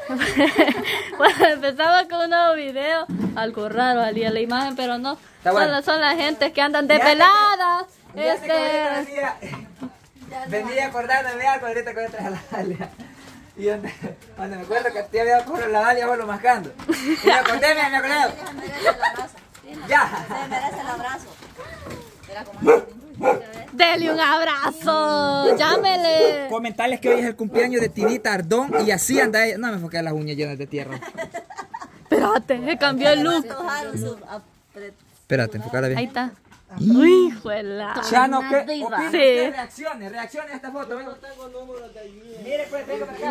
Bueno, empezamos con un nuevo video. Algo raro salía la imagen, pero no. Bueno. Son las gentes que andan desveladas. Venía acordándome algo ahorita con otra la Dalia. Y donde me acuerdo que te había ocurrido la Dalia, vos lo mascando. Y me acordé, me acordé. Ya. Se merece el abrazo. Mira cómo Dele un abrazo, llámele. Comentarles que hoy es el cumpleaños de Tinita Ardón y así anda ella. No me enfoqué las uñas llenas de tierra. Espérate, se cambió el look. Espérate, enfocarla bien. Ahí está. Uy, juela. Chano, ¿qué opinas? Sí. Reacciones a esta foto. No tengo número de allí. Mire, pues, venga para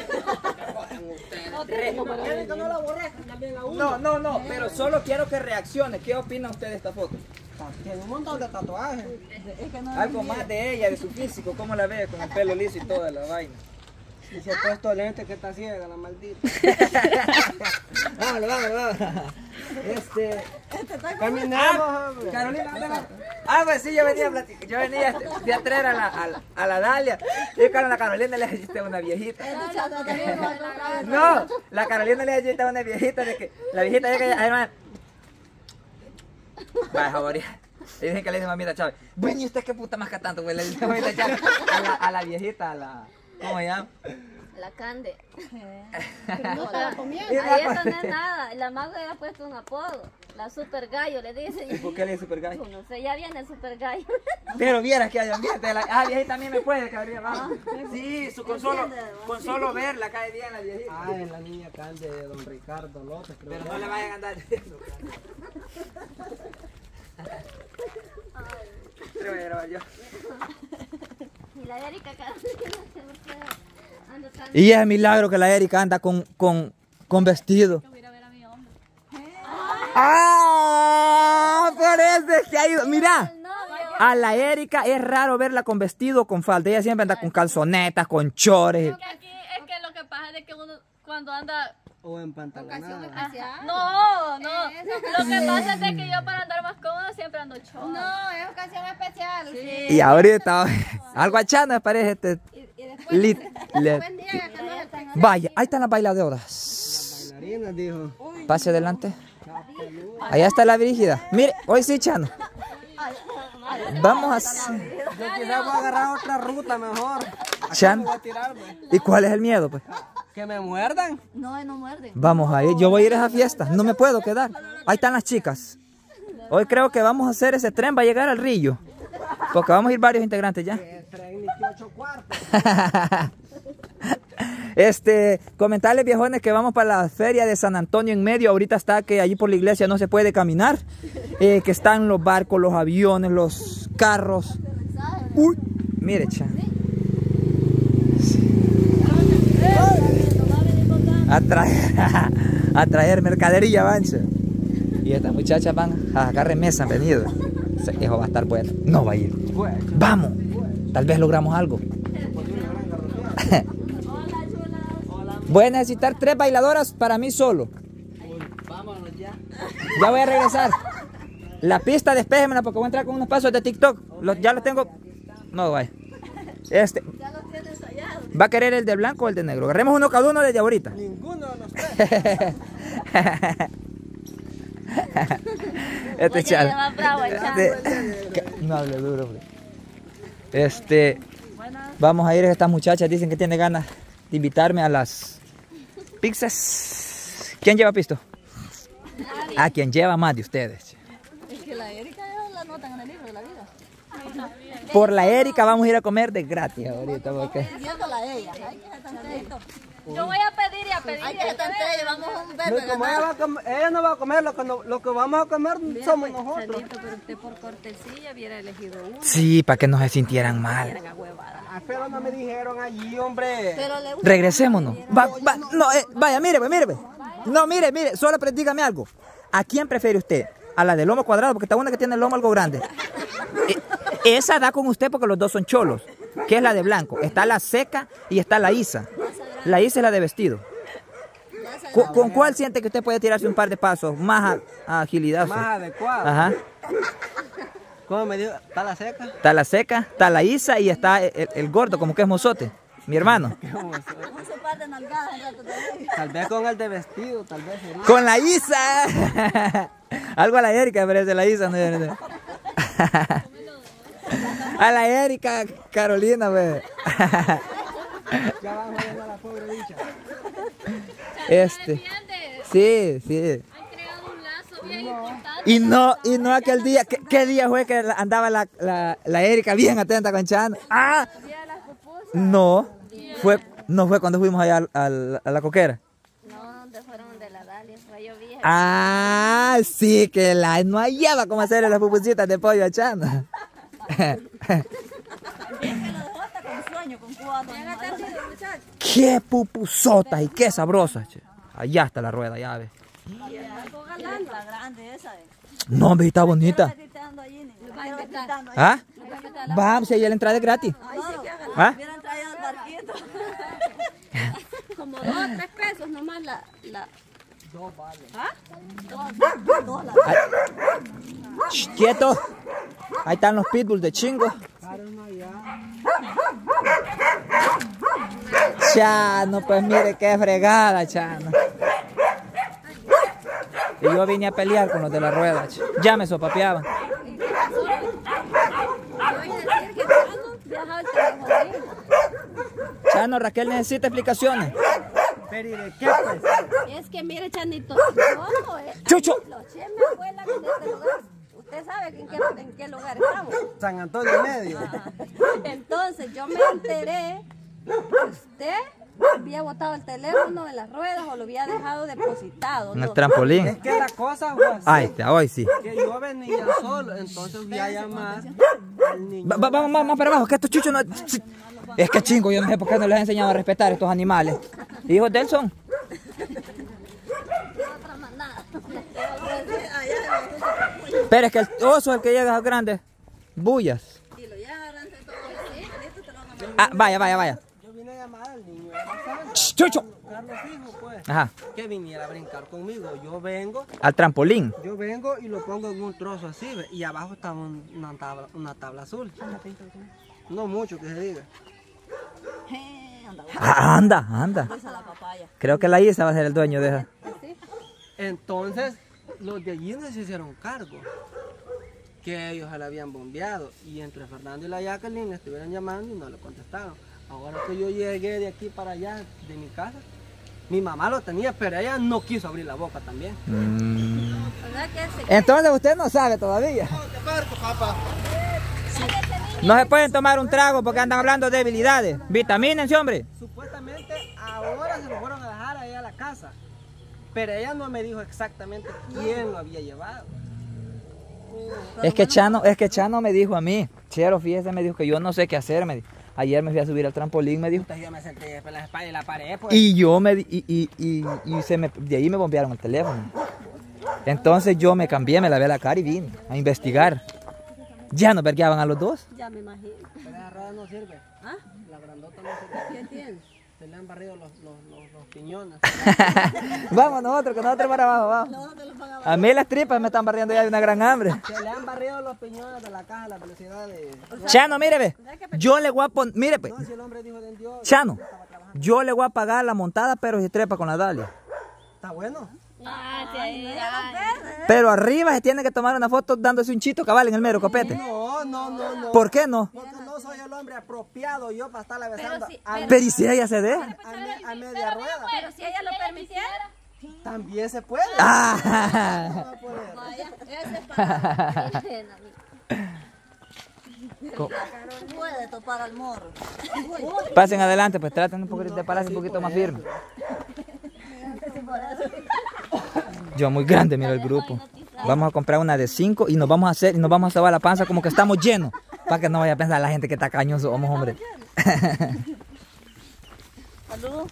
acá. No, pero solo quiero que reaccione. ¿Qué opina usted de esta foto? Tiene un montón de tatuajes. Algo más de ella, de su físico, ¿cómo la ve? Con el pelo liso y toda la vaina. Y se ha puesto lentes que está ciega, la maldita. Vámonos. Caminamos, hombre. Carolina, pues sí, yo venía de a traer a la Dalia. Y con la Carolina le dijiste a una viejita. No, la Carolina le dijiste a una viejita de que la viejita ya que hermano. Vaya, jaboría. Y dicen que le dice mamita Chávez. Bueno, ¿y usted qué puta masca tanto, güey? Le dice mamita Chávez a la viejita, a la. ¿Cómo se llama? La Cande. No te la comiendo. Ahí eso no es nada. La mago le ha puesto un apodo. La super gallo le dice. ¿Y por qué le dice super gallo? No sé, ya viene el super gallo. Pero vieras que hay ambiente. Viejita también me puede, cabrón. Sí, con solo verla cae bien la viejita. Ah, es la niña Cande de don Ricardo López. Pero no le vayan a andar diciendo. Te voy a grabar yo. Y la Erika Y es milagro que la Erika anda con vestido. ¡Ah! Por eso es que ha ido. Mira, a la Erika es raro verla con vestido o con falda. Ella siempre anda con calzonetas, con chores. Porque aquí es que lo que pasa es que uno cuando anda... O en pantalonada. No. Lo que pasa es de que yo para andar más cómoda siempre ando chorro. No, es ocasión especial. Sí. Y ahorita, algo achano me parece este. Vaya, ahí están las bailadoras. Bailarinas, dijo. Pase adelante. Allá está la brígida. Mire, hoy sí, Chano. Vamos a hacer. Yo quizás voy a agarrar otra ruta mejor. Chano. Voy a tirar, pues. ¿Y cuál es el miedo, pues? Que me muerdan. No, no muerden. Vamos a ir. Yo voy a ir a esa fiesta. No me puedo quedar. Ahí están las chicas. Hoy creo que vamos a hacer ese tren. Va a llegar al Rillo. Porque vamos a ir varios integrantes ya. Tren 18 cuartos. Comentarles, viejones, que vamos para la feria de San Antonio en medio. Ahorita está que allí por la iglesia no se puede caminar. Que están los barcos, los aviones, los carros. Uy, mire, cha. A traer mercadería, vancha. Y estas muchachas van a sacar remesa, han venido. Eso va a estar bueno. No va a ir. Vamos. Tal vez logramos algo. Voy a necesitar 3 bailadoras para mí solo. Vámonos ya. Ya voy a regresar. La pista despéjemela porque voy a entrar con unos pasos de TikTok. Ya los tengo. No, vaya. ¿Va a querer el de blanco o el de negro? Agarremos uno cada uno desde ahorita. Ninguno de los tres. Chaval. No hable duro, hombre. Vamos a ir a estas muchachas. Dicen que tienen ganas de invitarme a las pizzas. ¿Quién lleva pisto? A quien lleva más de ustedes. Es que la Erika la notan en el libro de la vida. Por la Erika vamos a ir a comer de gratis ahorita. Porque... Viéndola a ella. Ay, que se tan triste. Yo voy a pedir y a pedir. Ay, que se tan triste. Vamos a un No, verde. como ella no va a comer, lo que vamos a comer somos nosotros. Pero usted por cortesía hubiera elegido uno. Sí, para que no se sintieran mal. Ah, pero no me dijeron allí, hombre. Pero le gusta. Regresémonos. Vaya, mire. No, mire, solo dígame algo. ¿A quién prefiere usted? A la de lomo cuadrado, porque está una que tiene el lomo algo grande. Esa da con usted porque los dos son cholos. Que es la de blanco. Está la seca y está la Isa. La Isa es la de vestido. ¿Con cuál siente que usted puede tirarse un par de pasos? Más agilidad. Más adecuado. Ajá. ¿Cómo me dio? ¿Está la seca? Está la seca, está la Isa y está el gordo, como que es mozote. Mi hermano. Tal vez con el de vestido, tal vez sería. Con la Isa. Algo a la Erika parece la Isa. No. A la Erika Carolina, pues. Ya van jodiendo a la pobre bicha. Sí. Han creado un lazo bien importante. Y no aquel día, ¿qué día fue que andaba la Erika bien atenta con Chano? ¡Ah! No fue cuando fuimos allá a la coquera. No, donde fueron de la Dalia, fue yo vieja. Ah, sí, que no hallaba cómo hacerle las pupusitas de pollo a Chano. Qué pupusotas y qué sabrosas, che. Allá está la rueda, ya ves. La grande esa. No, hombre, está bonita. ¿Ah? Vamos, si ahí la entrada es gratis. ¿Ah? Como 2 o 3 pesos nomás la... 2 vale. Shh, quieto. Ahí están los pitbulls de chingo. Chano, pues mire qué fregada, Chano. Y yo vine a pelear con los de la rueda. Ya me sopapeaban. Chano, Raquel necesita explicaciones. Pero ¿y de qué pues? Es que mire, Chanito, ¿cómo es? ¡Chucho! Los che me abuelan en este lugar. Usted sabe en qué lugar estamos. San Antonio Medio. Entonces yo me enteré que usted había botado el teléfono en las ruedas o lo había dejado depositado. En el trampolín. Es que la cosa fue así. Ahí está, hoy sí. Que yo venía solo, entonces voy a llamar al niño. Vamos para abajo, que estos chuchos no... Es que chingo, yo no sé por qué no les he enseñado a respetar a estos animales. Hijos de él son. Pero es que el oso es el que llega a los grandes bullas. Ah, vaya. Yo vine a llamar al niño de la Chucho. Carlos Hijo, pues. Ajá. Que viniera a brincar conmigo. Yo vengo Al trampolín. y lo pongo en un trozo así, ¿ve? Y abajo está una tabla azul. No mucho que se diga. Ah, anda. Creo que la Isa va a ser el dueño de esa. Entonces, los de allí no se hicieron cargo. Que ellos se la habían bombeado. Y entre Fernando y la Jacqueline le estuvieron llamando y no le contestaron. Ahora que yo llegué de aquí para allá, de mi casa, mi mamá lo tenía, pero ella no quiso abrir la boca también. Entonces usted no sabe todavía. No se pueden tomar un trago porque andan hablando de debilidades. Vitamínense, hombre. Supuestamente ahora se lo fueron a dejar a ella a la casa. Pero ella no me dijo exactamente quién lo había llevado. Es que Chano me dijo a mí, Chero, fíjese, me dijo que yo no sé qué hacer, me dijo. Ayer me fui a subir al trampolín, me dijo. Entonces yo me senté por la espalda y la pared, pues. Y yo de ahí me bombearon el teléfono. Entonces yo me cambié, me lavé la cara y vine a investigar. Ya nos vergueaban a los dos. Ya me imagino. Pero esa rueda no sirve. ¿Ah? La grandota no sirve. ¿Qué tiene? Se le han barrido los piñones. Vamos nosotros, que nosotros para abajo, vamos. A mí las tripas me están barriendo ya de una gran hambre. Se le han barrido los piñones de la caja a la velocidad de... Chano, mire, ve. Yo le voy a poner, mire, pues. No, si el hombre dijo de Dios. Chano, yo le voy a pagar la montada, pero se trepa con la Dalia. Está bueno. Pero arriba se tiene que tomar una foto dándose un chito cabal en el mero copete. No. ¿Por qué no? Porque no soy el hombre apropiado yo para estarla besando Pero ¿y si ella se deja? a media rueda. Pero si ella lo permitiera. También se puede. Ah. No puede. Vaya, ese es para puede topar al morro. Pasen adelante, pues traten un poquito de pararse un poquito más firme. Yo muy grande, mira el grupo. Vamos a comprar una de 5 y nos vamos a sobar la panza como que estamos llenos. Para que no vaya a pensar la gente que está cañoso, somos, hombre. Salud.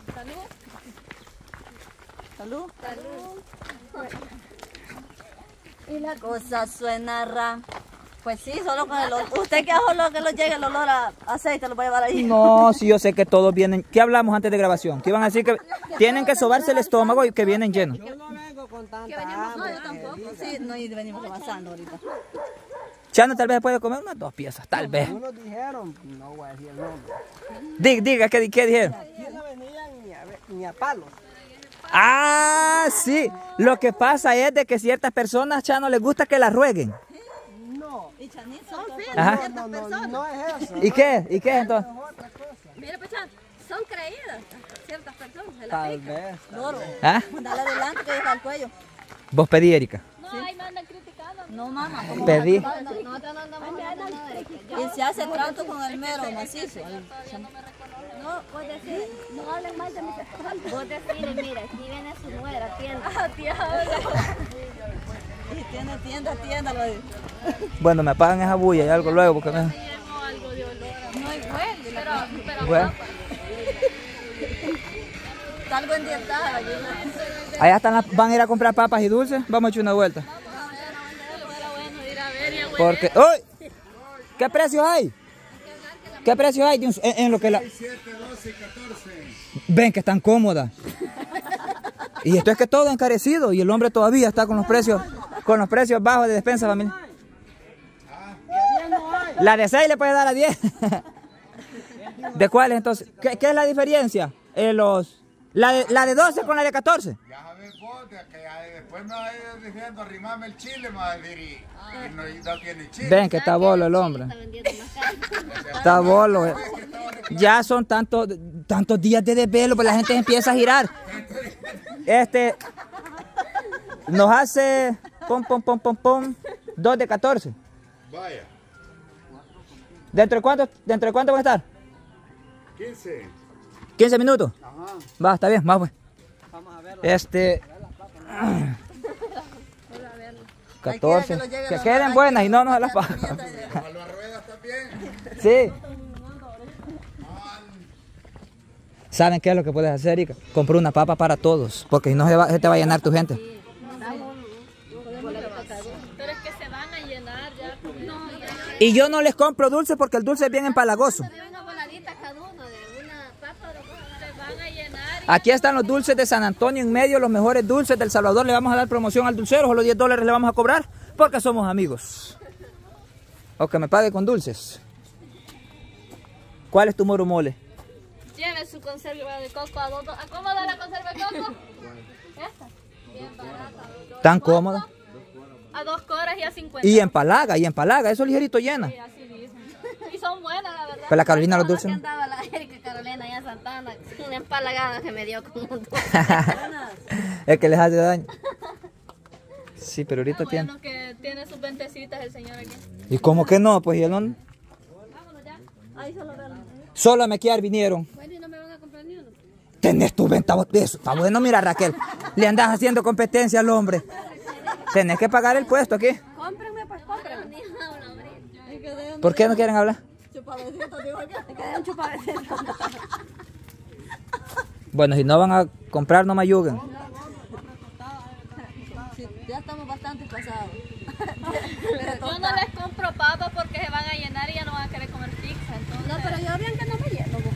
Y la cosa suena ra. Pues sí, solo con el olor. Usted que solo que lo llegue el olor a aceite lo va a llevar ahí. No, sí, yo sé que todos vienen. ¿Qué hablamos antes de grabación? Que iban a decir que tienen que sobarse el estómago y que vienen llenos. Yo no vengo con tanta No, yo tampoco. Sí, no, y venimos avanzando ahorita. Chano tal vez puede comer unas 2 piezas, tal vez. Unos dijeron, no voy a decir el nombre. Diga, ¿qué dijeron? Aquí no venían ni a ni a palos. Ah, sí. Lo que pasa es de que ciertas personas ya no les gusta que las rueguen. No. Y Chanit son Ajá. No es eso. ¿Y qué? ¿Y qué entonces? Mira, Pechan, son creídas ciertas personas. Se la Tal pican. vez. Loro. ¿Ah? Dale adelante que llega al cuello. Vos pedí, Erika. No, ahí me andan criticando. No, mamá. como Pedí. Nosotros no andamos hablando nada de eso. Y se hace trato con el mero macizo. No, vos decís, no hablen mal de mis espaldas. Vos decís, mira, aquí viene su nuera, tienda. Y tiene tienda, lo digo. Bueno, me apagan esa bulla y algo luego porque me... Tenemos algo de olor. No hay huele, Pero Bueno, está algo endietada. allá están van a ir a comprar papas y dulces. Vamos a echar una vuelta. fuera bueno ir a ver y a huele. Porque... ¡Uy! ¿Qué precios hay? ¿Qué precios hay en lo que la... 7, 12 y 14. Ven que están cómodas. Y esto es que todo encarecido y el hombre todavía está con los precios bajos de despensa, familia. La de 6 le puede dar a 10. ¿De cuáles entonces? ¿Qué es la diferencia? La de 12 con la de 14. Ya sabes vos, de que después me va a ir diciendo, arrimame el chile, me va a decir, y no tiene chile. Ven que está bolo el hombre. Está vendiendo más caro. Está bolo. Ya son tantos días de desvelo, pues la gente empieza a girar. Nos hace pom 2 de 14. Vaya, ¿Dentro de cuánto va a estar? 15. 15 minutos. Ajá. Va, está bien, va pues. Vamos a verlo. 14. Que queden buenas y no nos las pagan. A las ruedas también. Sí. ¿Saben qué es lo que puedes hacer, Erika? Comprar una papa para todos, porque si no se te va a llenar tu gente. Pero es que se van a llenar ya. No, ya. Y yo no les compro dulce porque el dulce es bien empalagoso. De una voladita cada uno, de una papa o de cosas. Se van a llenar. Aquí están los dulces de San Antonio en medio, los mejores dulces del Salvador. Le vamos a dar promoción al dulcero, solo $10 le vamos a cobrar porque somos amigos. O que me pague con dulces. ¿Cuál es tu moro mole? Lleve su conserva de coco a $2. ¿A cómo da la conserva de coco? Esta. Bien barata. ¿Tan cómoda? A 2 coras y a 50. Y empalaga, eso ligerito llena. Sí, así dicen. Y son buenas, la verdad. Pues la Carolina los dulces. Que andaba la Erika Carolina allá en Santana, una empalagada que me dio con un dulce. Es que les hace daño. Sí, pero ahorita tiene. Bueno, que tiene sus ventecitas el señor aquí. ¿Y cómo que no? Pues y él no. Vámonos ya. Ahí solo verlo. Solo a mequear vinieron. Bueno, y no me van a comprar ni uno. Tenés tu venta de eso. Está bueno, mira, Raquel. Le andas haciendo competencia al hombre. Tenés que pagar el puesto aquí. Cómprenme, pues cómprenme. Ni una, hombre. ¿Por qué no quieren hablar? Chupadecitos, digo yo. Me quedé un chupadecito. Bueno, si no van a comprar, no me ayuden. Sí, ya estamos bastante pasados. Yo no les compro papas porque se van a llenar y ya no van a querer comer pizza. Entonces... No, pero yo bien que no me lleno. vos.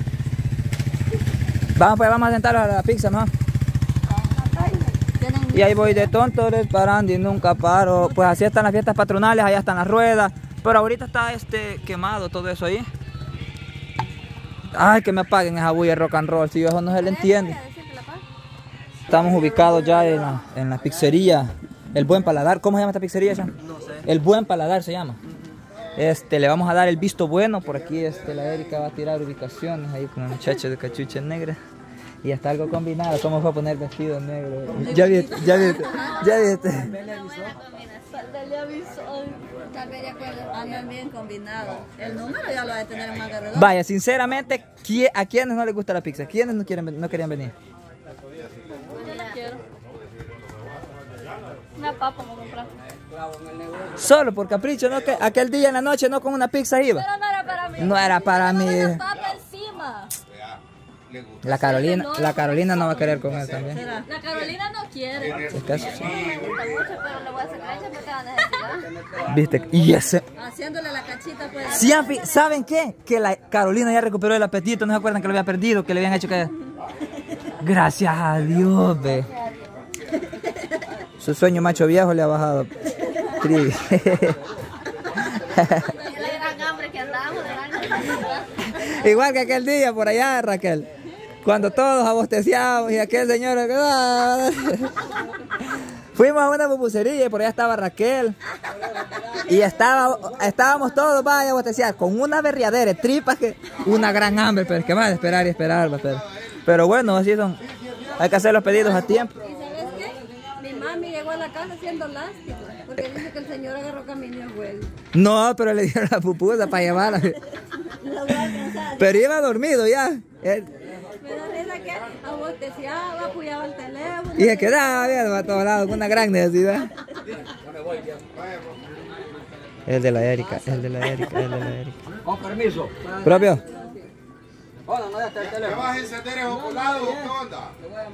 Vamos, pues vamos a sentarnos a la pizza, ¿no? Tienen Y ahí voy de tonto parando y nunca paro. Pues así están las fiestas patronales, allá están las ruedas. Pero ahorita está quemado todo eso ahí. Ay, que me apaguen esa bulla de rock and roll, si eso no se le entiende. Estamos ubicados ya en la pizzería El Buen Paladar. ¿Cómo se llama esta pizzería, Chan? No sé. El Buen Paladar se llama. Le vamos a dar el visto bueno. Por aquí la Erika va a tirar ubicaciones ahí con el muchacho de cachucha negra. Y hasta algo combinado. ¿Cómo fue a poner vestido negro? Ya viste. Tal vez de acuerdo, andan bien combinados. El número ya lo va a tener más redondo. Vaya, sinceramente, ¿a quiénes no les gusta la pizza? ¿Quiénes no querían venir? Yo la quiero. Una papa me comprar. Solo por capricho, ¿no? Que aquel día en la noche no con una pizza iba. Pero no era para mí. No era para mí. Una papa encima. La Carolina no va a querer comer también. La Carolina no quiere. Es que eso sí. Me gusta mucho, pero le voy a sacar ella porque la necesidad. ¿Viste? Y ese... Haciéndole la cachita, pues. Sí, ¿saben qué? Que la Carolina ya recuperó el apetito. ¿No se acuerdan que lo había perdido? Que le habían hecho que... Gracias a Dios, ve. Su sueño macho viejo le ha bajado. Tri. La gran hambre que andamos, Igual que aquel día por allá, Raquel. Cuando todos abosteciamos y aquel señor... Fuimos a una pupusería y por allá estaba Raquel. Y estábamos todos, vaya, abosteciados, con una berriadera, tripas, que una gran hambre, pero es que más de esperar y esperar. Pero bueno, así son. Hay que hacer los pedidos a tiempo. ¿Y sabes qué? Mi mami llegó a la casa haciendo lástima, porque dice que el señor agarró camino al juego. No, pero le dieron la pupusa para llevarla. Pero iba dormido ya. Me da risa que abosteciaba, apoyaba el teléfono. Y se quedaba viendo a todos lados con una gran necesidad. El de la Erika, el de la Erika, el de la Erika. Con permiso. Propio. Hola, no, ya está el ¿Qué teléfono. vas a encender esos oculados? ¿Qué onda?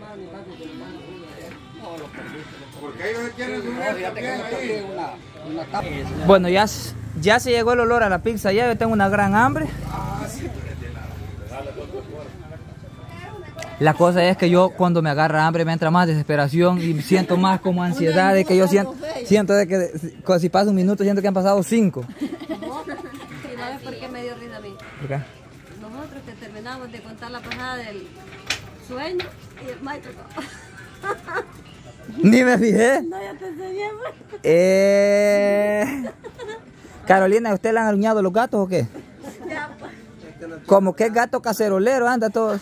Porque ellos quieren subir también ahí. Bueno, ya se llegó el olor a la pizza. Ya yo tengo una gran hambre. La cosa es que yo cuando me agarra hambre me entra más desesperación y siento más como ansiedad de que yo siento de que si pasa un minuto siento que han pasado 5. ¿Y no es por qué me dio risa a mí? ¿Por qué? Nosotros que terminamos de contar la pasada del sueño y el maestro no. Ni me fijé. No, ya te enseñé. Carolina, ¿usted le han aruñado los gatos o qué? Ya, pues. Como que gato cacerolero anda todo.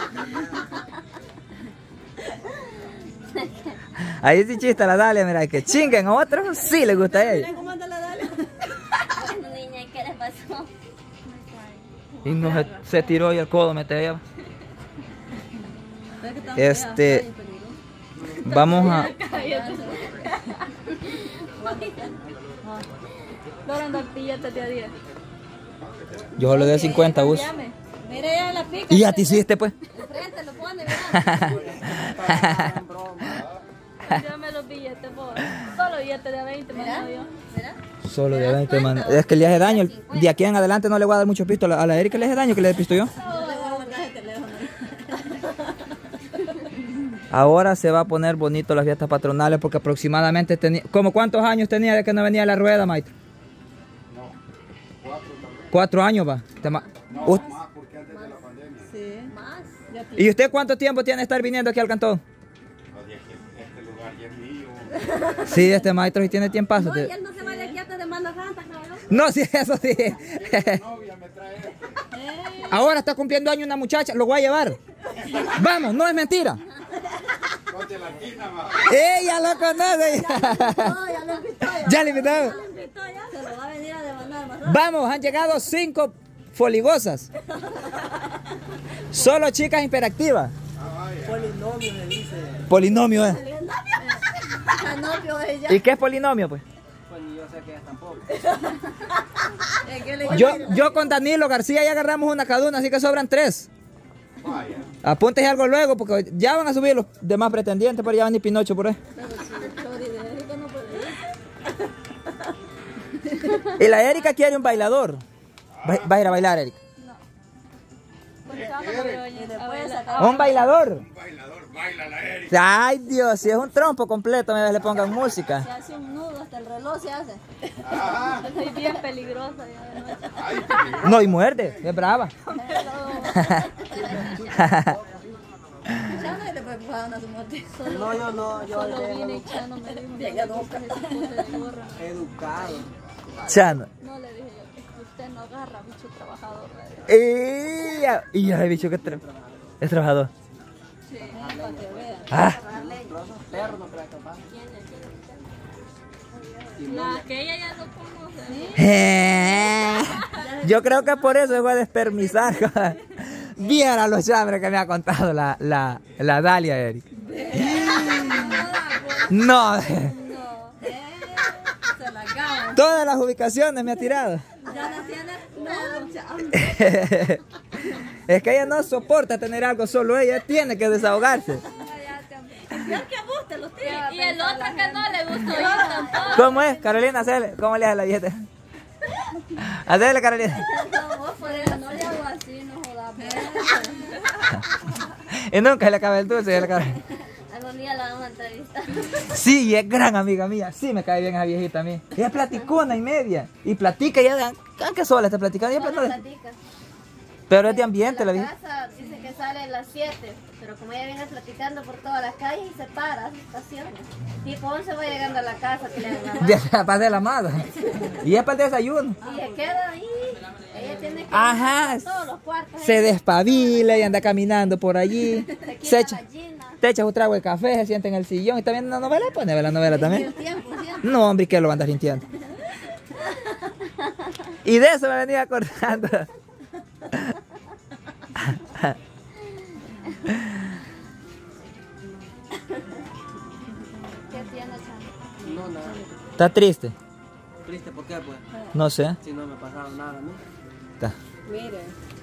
Ahí sí chista la Dalia, mira, que chinguen a otros, sí le gusta a ella. ¿Cómo anda la Dalia? Bueno, niña, ¿qué les pasó? Y no se tiró y el codo me te vamos a... Logran dar billetes de a 10. Yo solo de 50 uso. Mira ya la pica. Y ya te hiciste pues. Enfrente lo pone, mira. Dame los billetes, por solo billetes de a 20, mando yo. Mira. Solo de 20 man. Es que le hace daño. De aquí en adelante no le voy a dar mucho pisto. A la Erika le hace daño que le dé pisto yo. Ahora se va a poner bonito las fiestas patronales porque aproximadamente tenía... ¿Cómo cuántos años tenía de que no venía la rueda, maestro? No, 4 años va. No, más porque antes de la pandemia. Sí. Más. ¿Y usted cuánto tiempo tiene de estar viniendo aquí al cantón? Este lugar ya es mío. Sí, este maestro sí tiene tiempo. No, y él no se va de aquí hasta de Semana Santa, cabrón. No, sí, eso sí. Novia me trae esto. Ahora está cumpliendo años una muchacha, lo voy a llevar. Vamos, no es mentira. Ponte la esquina, ma. ¡Ella lo conoce! No, ya lo invitó. Ya le invitamos. Ya lo invitó, ya. Se lo va a venir a demandar más rápido. Vamos, han llegado 5 foligosas. Solo chicas hiperactivas. Polinomio me dice. Polinomio, Canopio ella. ¿Y qué es polinomio, pues? Pues ni yo sé que es tampoco. Es que le Yo con Danilo García ya agarramos una cada una, así que sobran 3. Vaya. Apúntese algo luego, porque ya van a subir los demás pretendientes, pero ya van ni Pinocho por ahí. Y la Erika quiere un bailador. Va a ir a bailar, Erika. ¿Un bailador? Bailador, baila la Erika. Ay, Dios, si es un trompo completo, me le pongan música. se hace un nudo, hasta el reloj se hace. Soy bien peligrosa ya de noche. Ay, No, y muerde, es brava. Ya no le puede empujar a su mote. No, yo no, yo Solo vine y Chano me dijo que se puse de gorra. educado. Chano. No le dije yo, es que usted no agarra bicho trabajador. Y ya he dicho que es trabajador. Sí, para que vean. Ah, Perro no creo capaz. No, que ella ya lo conoce. yo creo que por eso fue a despermisar. Viera los chambres que me ha contado la Dalia, Erika. No, Se la acaba. todas las ubicaciones me ha tirado. Ya no tiene nada. Es que ella no soporta tener algo solo, ella tiene que desahogarse. Peor que a vos te los tiras. Y el otro que no le gustó yo tampoco. ¿Cómo es, Carolina? ¿Cómo le hace la dieta? Hacele, Carolina. No, vos por eso no le hago así, no jodas. Y nunca le acaba el dulce. Algún día la vamos a entrevistar. Sí, es gran amiga mía. Sí, me cae bien esa viejita a mí. Ella platicona y media. Y platica, ya aunque sola está platicando. Ella platica. Platica. Pero es de ambiente la La vida. casa dice que sale a las 7, pero como ella viene platicando por todas las calles y se para, se estaciona. Tipo 11 va llegando a la casa, que le dan la mano. Para de la amada. Y es para el desayuno. Y se queda ahí. Ella tiene que Ajá. ir a todos los cuartos. Se despabila y anda caminando por allí. Se echa, te echas un trago de café, se sienta en el sillón y está viendo una novela, pues ve la novela también. No, hombre, ¿qué lo andas limpiando? Y de eso me venía acordando. ¿Qué tiene, Chano? No, nada. ¿Está triste? ¿Triste por qué, pues? No sé. Si no me pasaron nada a mí. Está. Mire.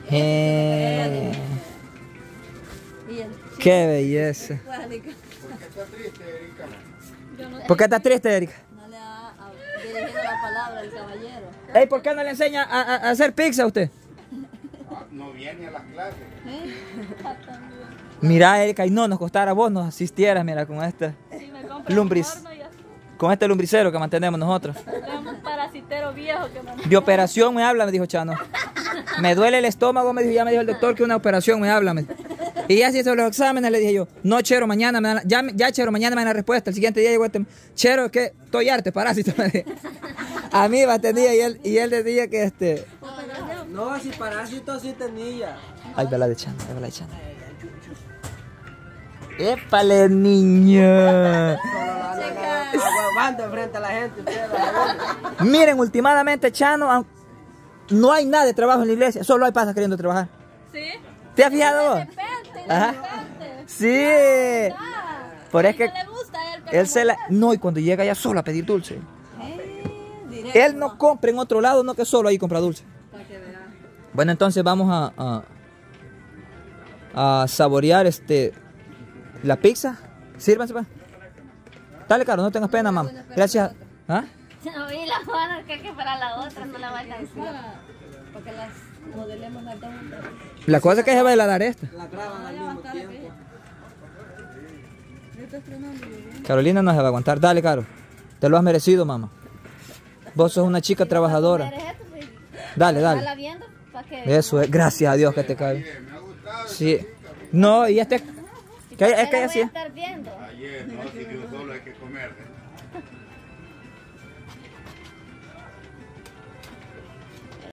Qué belleza. ¿Por qué está triste, Erika? ¿Por qué estás triste, Erika? No le ha dirigido la palabra al caballero. Ey, ¿por qué no le enseña a hacer pizza a usted? No viene a las clases. Mira, Erika, y no nos costara vos nos asistieras, mira, con este Sí, me compro lumbriz, un horno y ya. con este lumbricero que mantenemos nosotros. Tenemos un parasitero viejo que me... De operación me habla, me dijo Chano. Me duele el estómago, me dijo, ya me dijo el doctor que una operación me habla. Y ya se hizo los exámenes, le dije yo, no, Chero, mañana me dan, ya Chero, mañana me dan la respuesta. El siguiente día llegó este, Chero, es que estoy arte, parásito. Me dijo. A mí me atendía y él decía que No, si parásito sí tenía. Ay, vela de Chano, vela de Chano. ¡Épale, niño! Aguante frente a la gente. Miren, últimamente, Chano, no hay nada de trabajo en la iglesia, solo hay pasas queriendo trabajar. ¿Sí? ¿Te has fijado vos? Ajá. Sí. Por es que ¿No le gusta a él? él se la... No, y cuando llega ya solo a pedir dulce. Él no compra en otro lado, no que solo ahí compra dulce. Bueno, entonces vamos a saborear la pizza. Sírvanse, pa. Dale, Caro, no tengas pena, mamá. Gracias. ¿Ah? Oí la mano que para la otra no la vaya a decir. Porque las modelemos las dos. La cosa es que se va a heladar esta. La graban al mismo tiempo. Carolina no se va a aguantar. Dale, Caro. Te lo has merecido, mamá. Vos sos una chica trabajadora. Dale, dale. Estarla viendo para que... Eso es. Gracias a Dios que te cae. Sí. No, y es que ella sí. estar viendo. Ayer, no, si Dios solo hay que comer.